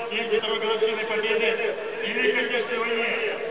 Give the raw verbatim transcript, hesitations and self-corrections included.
день второй годовщины Победы в Великой Отечественной войне